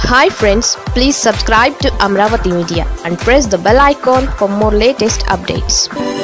Hi friends, please subscribe to Amravati Media and press the bell icon for more latest updates.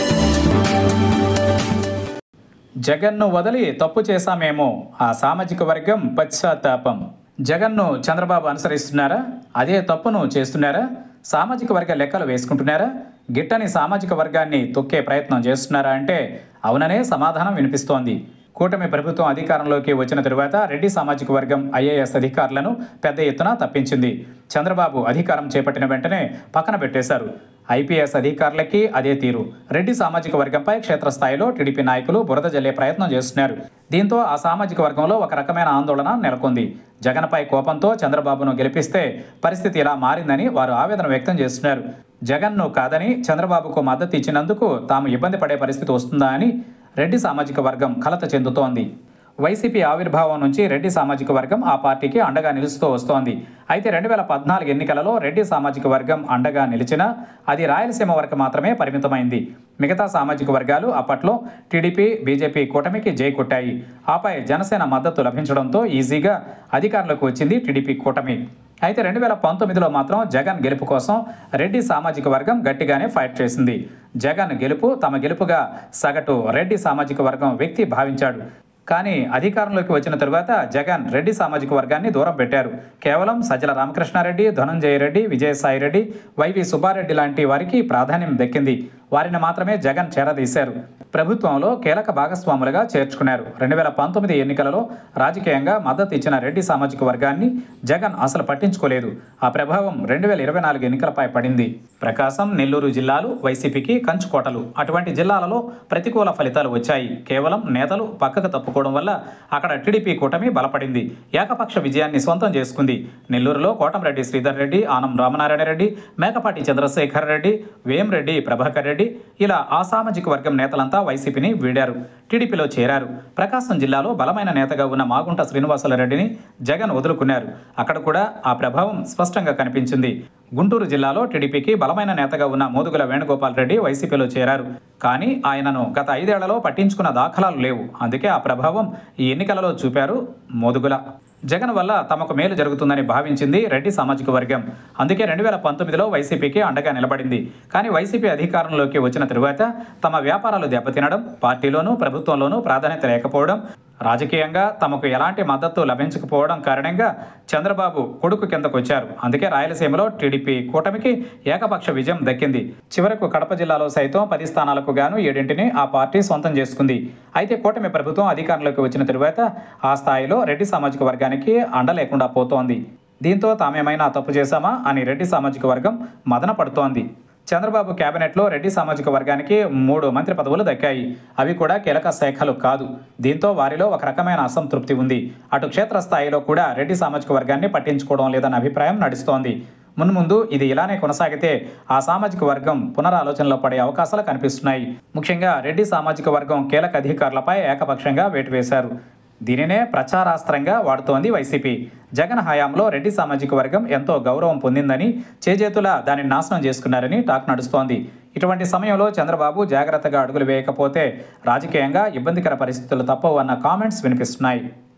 జగన్ను వదిలి తప్పు చేశామేమో ఆ సామాజిక వర్గం పశ్చాత్తాపం. జగన్ను చంద్రబాబు అనుసరిస్తున్నారా? అదే తప్పును చేస్తున్నారా? సామాజిక వర్గ లెక్కలు వేసుకుంటున్నారా? గిట్టని సామాజిక వర్గాన్ని తొక్కే ప్రయత్నం చేస్తున్నారా అంటే అవుననే సమాధానం వినిపిస్తోంది. కూటమి ప్రభుత్వం అధికారంలోకి వచ్చిన తరువాత రెడ్డి సామాజిక వర్గం ఐఏఎస్ అధికారులను పెద్ద ఎత్తున తప్పించింది. చంద్రబాబు అధికారం చేపట్టిన వెంటనే పక్కన పెట్టేశారు. ఐపీఎస్ అధికారులకి అదే తీరు. రెడ్డి సామాజిక వర్గంపై క్షేత్రస్థాయిలో టీడీపీ నాయకులు బురద జల్లే ప్రయత్నం చేస్తున్నారు. దీంతో ఆ సామాజిక వర్గంలో ఒక రకమైన ఆందోళన నెలకొంది. జగన్పై కోపంతో చంద్రబాబును గెలిపిస్తే పరిస్థితి ఇలా మారిందని వారు ఆవేదన వ్యక్తం చేస్తున్నారు. జగన్ను కాదని చంద్రబాబుకు మద్దతు ఇచ్చినందుకు తాము ఇబ్బంది పడే పరిస్థితి వస్తుందా అని రెడ్డి సామాజిక వర్గం కలత చెందుతోంది. వైసీపీ ఆవిర్భావం నుంచి రెడ్డి సామాజిక వర్గం ఆ పార్టీకి అండగా నిలుస్తూ వస్తోంది. అయితే 2014 ఎన్నికలలో రెడ్డి సామాజిక వర్గం అండగా నిలిచినా అది రాయలసీమ వరకు మాత్రమే పరిమితమైంది. మిగతా సామాజిక వర్గాలు అప్పట్లో టీడీపీ, బీజేపీ కూటమికి జై కొట్టాయి. ఆపై జనసేన మద్దతు లభించడంతో ఈజీగా అధికారంలోకి వచ్చింది టీడీపీ కూటమి. అయితే 2019లో మాత్రం జగన్ గెలుపు కోసం రెడ్డి సామాజిక వర్గం గట్టిగానే ఫైట్ చేసింది. జగన్ గెలుపు తమ గెలుపుగా సగటు రెడ్డి సామాజిక వర్గం వ్యక్తి భావించాడు. కానీ అధికారంలోకి వచ్చిన తరువాత జగన్ రెడ్డి సామాజిక వర్గాన్ని దూరం పెట్టారు. కేవలం సజ్జల రామకృష్ణారెడ్డి, ధనంజయ రెడ్డి, విజయసాయి రెడ్డి, వైవి సుబ్బారెడ్డి లాంటి వారికి ప్రాధాన్యం దక్కింది. వారిని మాత్రమే జగన్ చేరదీశారు. ప్రభుత్వంలో కీలక భాగస్వాములుగా చేర్చుకున్నారు. 2019 ఎన్నికలలో రాజకీయంగా మద్దతు ఇచ్చిన రెడ్డి సామాజిక వర్గాన్ని జగన్ అసలు పట్టించుకోలేదు. ఆ ప్రభావం 2024 ఎన్నికలపై పడింది. ప్రకాశం, నెల్లూరు జిల్లాలు వైసీపీకి కంచుకోటలు. అటువంటి జిల్లాలలో ప్రతికూల ఫలితాలు వచ్చాయి. కేవలం నేతలు పక్కకు తప్పుకోవడం వల్ల అక్కడ టీడీపీ కూటమి బలపడింది. ఏకపక్ష విజయాన్ని సొంతం చేసుకుంది. నెల్లూరులో కోటంరెడ్డి శ్రీధర్ రెడ్డి, ఆనం రామనారాయణ రెడ్డి, మేకపాటి చంద్రశేఖర్ రెడ్డి, వేంరెడ్డి ప్రభాకర్ రెడ్డి ఇలా ఆ సామాజిక వర్గం నేతలంతా వైసీపీని వీడారు, టీడీపీలో చేరారు. ప్రకాశం జిల్లాలో బలమైన నేతగా ఉన్న మాగుంట శ్రీనివాసులరెడ్డిని జగన్ వదులుకున్నారు. అక్కడ కూడా ఆ ప్రభావం స్పష్టంగా కనిపించింది. గుంటూరు జిల్లాలో టీడీపీకి బలమైన నేతగా ఉన్న మోదుగుల వేణుగోపాల్ రెడ్డి వైసీపీలో చేరారు. కానీ ఆయనను గత 5 ఏళ్లలో పట్టించుకున్న దాఖలాలు లేవు. అందుకే ఆ ప్రభావం ఈ ఎన్నికలలో చూపారు మోదుగుల. జగన్ వల్ల తమకు మేలు జరుగుతుందని భావించింది రెడ్డి సామాజిక వర్గం. అందుకే 2019లో వైసీపీకి అండగా నిలబడింది. కానీ వైసీపీ అధికారంలోకి వచ్చిన తరువాత తమ వ్యాపారాలు దెబ్బతినడం, పార్టీలోనూ ప్రభుత్వంలోనూ ప్రాధాన్యత లేకపోవడం, రాజకీయంగా తమకు ఎలాంటి మద్దతు లభించకపోవడం కారణంగా చంద్రబాబు కొడుకు కిందకొచ్చారు. అందుకే రాయలసీమలో టీడీపీ కూటమికి ఏకపక్ష విజయం దక్కింది. చివరకు కడప జిల్లాలో సైతం 10 స్థానాలకు గాను 7ంటిని ఆ పార్టీ సొంతం చేసుకుంది. అయితే కూటమి ప్రభుత్వం అధికారంలోకి వచ్చిన తరువాత ఆ స్థాయిలో రెడ్డి సామాజిక వర్గానికి అండ లేకుండా పోతోంది. దీంతో తామేమైనా తప్పు చేశామా అని రెడ్డి సామాజిక వర్గం మదన పడుతోంది. చంద్రబాబు కేబినెట్లో రెడ్డి సామాజిక వర్గానికి 3 మంత్రి పదవులు దక్కాయి. అవి కూడా కీలక శాఖలు కాదు. దీంతో వారిలో ఒక రకమైన అసంతృప్తి ఉంది. అటు క్షేత్రస్థాయిలో కూడా రెడ్డి సామాజిక వర్గాన్ని పట్టించుకోవడం లేదన్న అభిప్రాయం నడుస్తోంది. మున్ముందు ఇది ఇలానే కొనసాగితే ఆ సామాజిక వర్గం పునరాలోచనలో పడే అవకాశాలు కనిపిస్తున్నాయి. ముఖ్యంగా రెడ్డి సామాజిక వర్గం కీలక అధికారులపై ఏకపక్షంగా వేటు వేశారు. దీనినే ప్రచారాస్త్రంగా వాడుతోంది వైసీపీ. జగన్ హయాంలో రెడ్డి సామాజిక వర్గం ఎంతో గౌరవం పొందిందని, చేజేతులా దానిని నాశనం చేసుకున్నారని టాక్ నడుస్తోంది. ఇటువంటి సమయంలో చంద్రబాబు జాగ్రత్తగా అడుగులు వేయకపోతే రాజకీయంగా ఇబ్బందికర పరిస్థితులు తప్పవు అన్న కామెంట్స్ వినిపిస్తున్నాయి.